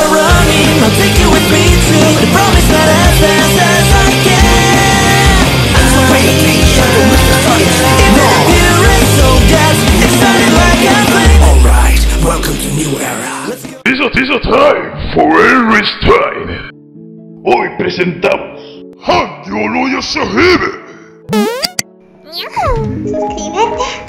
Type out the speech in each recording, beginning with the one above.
are running, I'll take you with me to the promise that as fast as I can. I'm so ready, sure with the starting line. Here is so gas, it started like a flame. Alright, welcome to new era. It's a time for Elvis Time. Hoy presentamos Hangyo Yashahime. Suscríbete.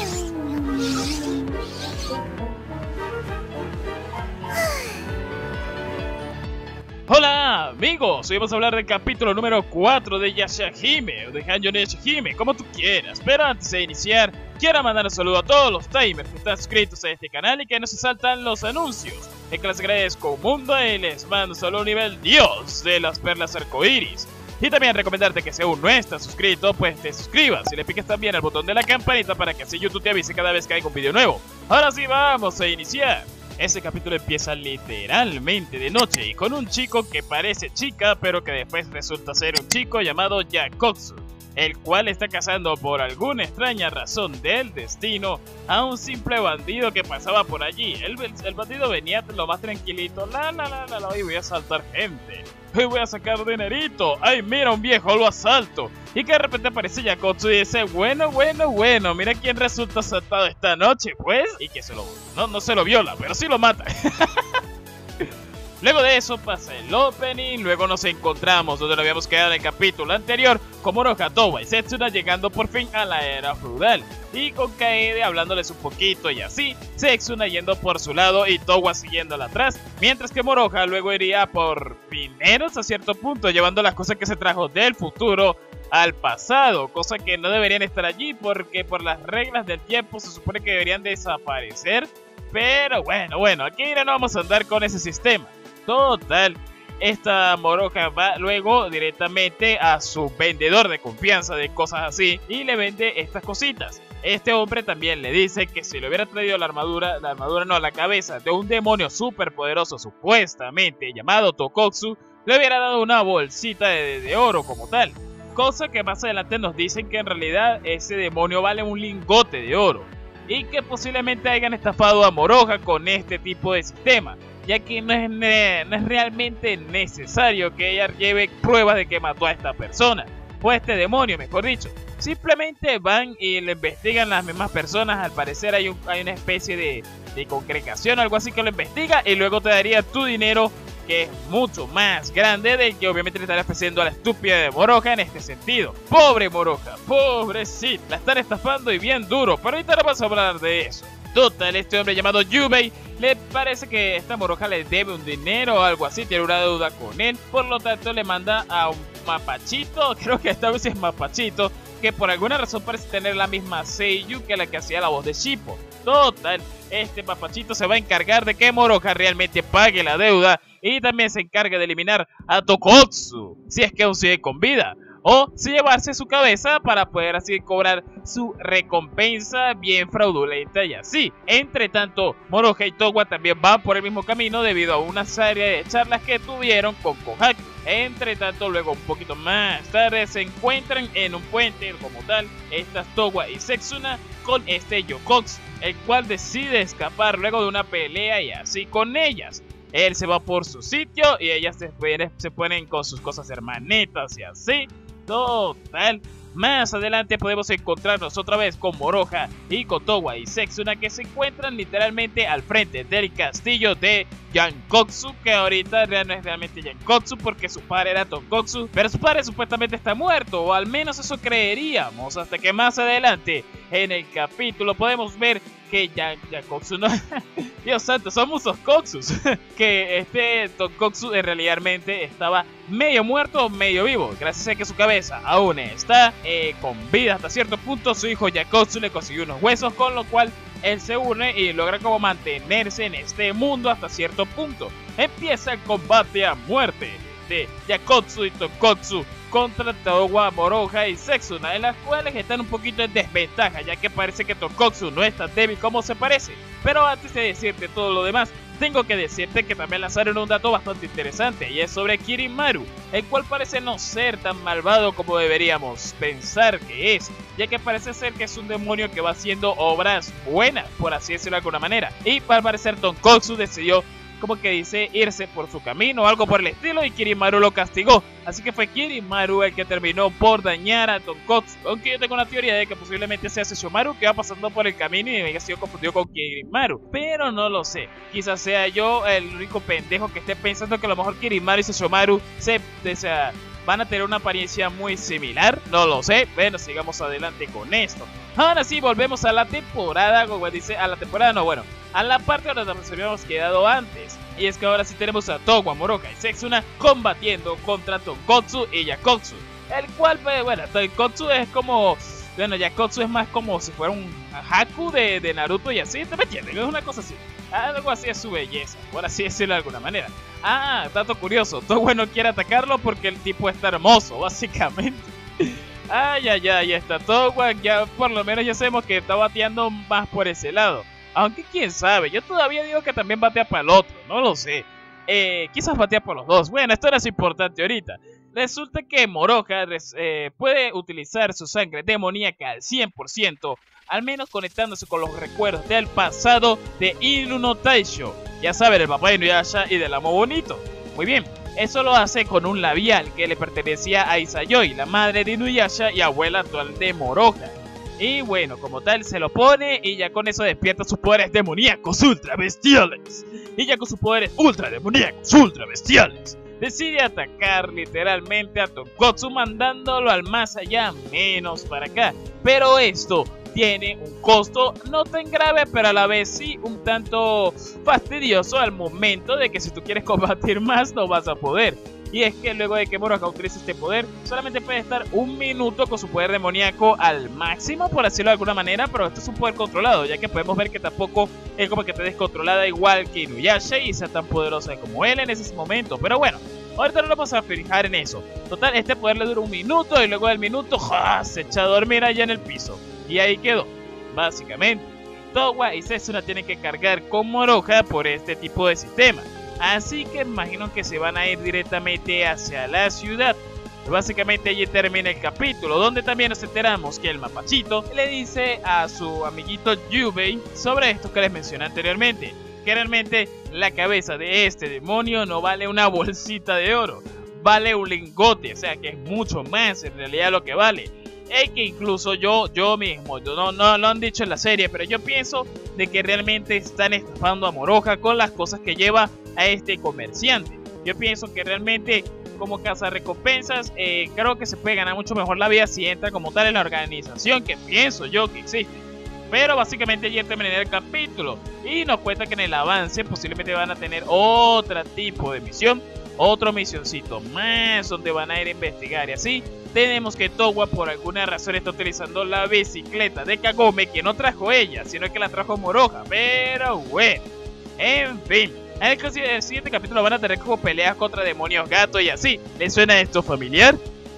Hola amigos, hoy vamos a hablar del capítulo número 4 de Yashahime o de Hangyo Yashahime, como tú quieras. Pero antes de iniciar, quiero mandar un saludo a todos los timers que están suscritos a este canal y que no se saltan los anuncios. Es que les agradezco un mundo y les mando un saludo nivel Dios de las perlas arcoíris. Y también recomendarte que si aún no estás suscrito, pues te suscribas y le piques también al botón de la campanita para que así YouTube te avise cada vez que haya un video nuevo. Ahora sí, vamos a iniciar. Este capítulo empieza literalmente de noche y con un chico que parece chica pero que después resulta ser un chico llamado Yakotsu, el cual está cazando por alguna extraña razón del destino a un simple bandido que pasaba por allí. El bandido venía lo más tranquilito, hoy voy a asaltar gente, hoy voy a sacar dinerito, ay mira un viejo lo asalto. Y que de repente aparece Yakotsu y dice, bueno, mira quién resulta asaltado esta noche, pues. Y que no se lo viola, pero sí lo mata. Luego de eso pasa el opening, luego nos encontramos donde nos habíamos quedado en el capítulo anterior con Moroha, Towa y Setsuna llegando por fin a la era feudal. Y con Kaede hablándoles un poquito y así, Setsuna yendo por su lado y Towa siguiéndola atrás. Mientras que Moroha luego iría por dineros a cierto punto, llevando las cosas que se trajo del futuro al pasado, cosa que no deberían estar allí porque por las reglas del tiempo se supone que deberían desaparecer. Pero bueno, aquí no vamos a andar con ese sistema. Total, esta Moroha va luego directamente a su vendedor de confianza de cosas así y le vende estas cositas. Este hombre también le dice que si le hubiera traído la cabeza de un demonio súper poderoso supuestamente llamado Tokotsu, le hubiera dado una bolsita de oro como tal. Cosa que más adelante nos dicen que en realidad ese demonio vale un lingote de oro. Y que posiblemente hayan estafado a Moroha con este tipo de sistema, ya que no es realmente necesario que ella lleve pruebas de que mató a esta persona, o a este demonio mejor dicho. Simplemente van y le investigan las mismas personas, al parecer hay una especie de congregación o algo así que lo investiga y luego te daría tu dinero, que es mucho más grande del que obviamente le estará ofreciendo a la estúpida de Moroha en este sentido. Pobre Moroha, pobrecita, la están estafando y bien duro, pero ahorita no vamos a hablar de eso. Total, este hombre llamado Yubei le parece que esta Moroha le debe un dinero o algo así, tiene una deuda con él, por lo tanto le manda a un mapachito, creo que esta vez es mapachito, que por alguna razón parece tener la misma seiyuu que la que hacía la voz de Shippo. Total, este mapachito se va a encargar de que Moroha realmente pague la deuda y también se encarga de eliminar a Tokotsu, si es que aún sigue con vida, o si llevarse su cabeza para poder así cobrar su recompensa bien fraudulenta y así. Entre tanto, Moroha y Towa también van por el mismo camino debido a una serie de charlas que tuvieron con Kohaku. Entre tanto, luego un poquito más tarde se encuentran en un puente como tal, estas Towa y Setsuna con este Yakotsu, el cual decide escapar luego de una pelea y así con ellas. Él se va por su sitio y ellas se ponen con sus cosas hermanitas y así. Total, más adelante podemos encontrarnos otra vez con Moroha y con Towa y Setsuna, que se encuentran literalmente al frente del castillo de Yankotsu, que ahorita no es realmente Yankotsu porque su padre era Tokotsu, pero su padre supuestamente está muerto, o al menos eso creeríamos, hasta que más adelante en el capítulo podemos ver que Yakotsu no... Dios santo, son muchos Kotsus. Que este Tokotsu realmente estaba medio muerto o medio vivo, gracias a que su cabeza aún está con vida hasta cierto punto. Su hijo Yakotsu le consiguió unos huesos, con lo cual él se une y logra como mantenerse en este mundo hasta cierto punto. Empieza el combate a muerte de Yakotsu y Tokotsu contra Towa, Moroha y Setsuna, en las cuales están un poquito en desventaja, ya que parece que Tokotsu no es tan débil como se parece. Pero antes de decirte todo lo demás, tengo que decirte que también lanzaron un dato bastante interesante, y es sobre Kirimaru, el cual parece no ser tan malvado como deberíamos pensar que es, ya que parece ser que es un demonio que va haciendo obras buenas, por así decirlo de alguna manera. Y al parecer Tonkotsu decidió como que dice irse por su camino o algo por el estilo, y Kirimaru lo castigó. Así que fue Kirimaru el que terminó por dañar a Tonkotsu. Aunque yo tengo una teoría de que posiblemente sea Sesshomaru que va pasando por el camino y haya sido confundido con Kirimaru, pero no lo sé. Quizás sea yo el único pendejo que esté pensando que a lo mejor Kirimaru y Sesshomaru van a tener una apariencia muy similar, no lo sé. Bueno, sigamos adelante con esto. Ahora sí, volvemos a la temporada, como dice, a la parte donde nos habíamos quedado antes. Y es que ahora sí tenemos a Towa, Moroha y Setsuna combatiendo contra Tonkotsu y Yakotsu. El cual, pues, bueno, Tonkotsu es como... Bueno, Yakotsu es más como si fuera un Haku de Naruto y así, ¿te me entiendes? Es una cosa así. Algo así es su belleza, por así decirlo de alguna manera. Dato curioso, Towa no quiere atacarlo porque el tipo está hermoso, básicamente. Ya está Towa, ya por lo menos ya sabemos que está bateando más por ese lado. Aunque quién sabe, yo todavía digo que también batea para el otro, no lo sé. Quizás batea por los dos. Bueno, esto no es importante ahorita. Resulta que Moroha puede utilizar su sangre demoníaca al 100%, al menos conectándose con los recuerdos del pasado de Inu no Taisho. Ya saben, el papá de Inuyasha y del amo bonito. Muy bien, eso lo hace con un labial que le pertenecía a Isayoi, la madre de Inuyasha y abuela actual de Moroha. Y bueno, como tal se lo pone y ya con eso despierta sus poderes demoníacos ultra bestiales. Y ya con sus poderes ultra demoníacos ultra bestiales decide atacar literalmente a Tonkotsu, mandándolo al más allá menos para acá. Pero esto tiene un costo no tan grave, pero a la vez sí un tanto fastidioso al momento de que si tú quieres combatir más no vas a poder. Y es que luego de que Moroha utilice este poder, solamente puede estar un minuto con su poder demoníaco al máximo, por decirlo de alguna manera. Pero esto es un poder controlado, ya que podemos ver que tampoco es como que esté descontrolada igual que Inuyasha y sea tan poderosa como él en ese momento. Pero bueno, ahorita no nos vamos a fijar en eso. Total, este poder le dura un minuto y luego del minuto se echa a dormir allá en el piso. Y ahí quedó, básicamente. Towa y Setsuna tienen que cargar con Moroha por este tipo de sistema. Así que imagino que se van a ir directamente hacia la ciudad. Básicamente allí termina el capítulo, donde también nos enteramos que el mapachito le dice a su amiguito Yubei sobre esto que les mencioné anteriormente, que realmente la cabeza de este demonio no vale una bolsita de oro, vale un lingote, o sea que es mucho más en realidad lo que vale. Es que incluso yo mismo, no lo han dicho en la serie, pero yo pienso de que realmente están estafando a Moroha con las cosas que lleva a este comerciante. Yo pienso que realmente como cazarrecompensas creo que se puede ganar mucho mejor la vida si entra como tal en la organización que pienso yo que existe. Pero básicamente ayer terminé el capítulo y nos cuenta que en el avance posiblemente van a tener otro tipo de misión, otro misioncito más donde van a ir a investigar y así. Tenemos que Towa por alguna razón está utilizando la bicicleta de Kagome, que no trajo ella, sino que la trajo Moroha. Pero bueno, en fin, en el siguiente capítulo van a tener como peleas contra demonios gatos y así. ¿Les suena esto familiar?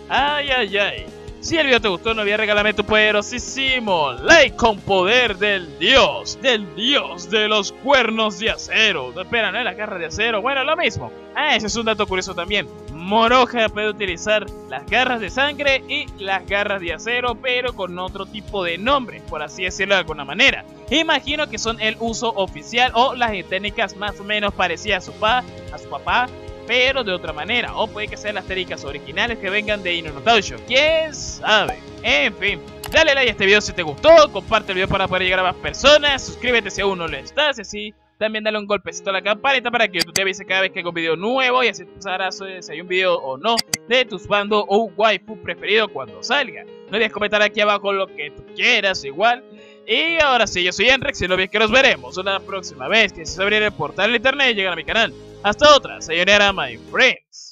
Ay. Si el video te gustó, no olvides regalarme tu poderosísimo like con poder del dios de los cuernos de acero. No, espera, no es la garra de acero, bueno, lo mismo. Ese es un dato curioso también. Moroha puede utilizar las garras de sangre y las garras de acero, pero con otro tipo de nombre, por así decirlo de alguna manera. Imagino que son el uso oficial o las técnicas más o menos parecidas a su papá, pero de otra manera, o puede que sean las técnicas originales que vengan de Inu no Taisho, quién sabe. En fin, dale like a este video si te gustó, comparte el video para poder llegar a más personas, suscríbete si aún no lo estás, y así también dale un golpecito a la campanita para que YouTube te avise cada vez que haga un video nuevo, y así tú sabrás si hay un video o no de tu bando o waifu preferido cuando salga. No olvides comentar aquí abajo lo que tú quieras igual. Y ahora sí, yo soy Enrex y no olvides que nos veremos una próxima vez que se abrirá el portal de internet y llegar a mi canal. Hasta otra, sayonara my friends.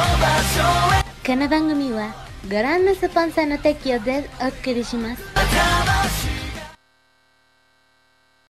この番組はご覧のスポンサーの提供でお送りします。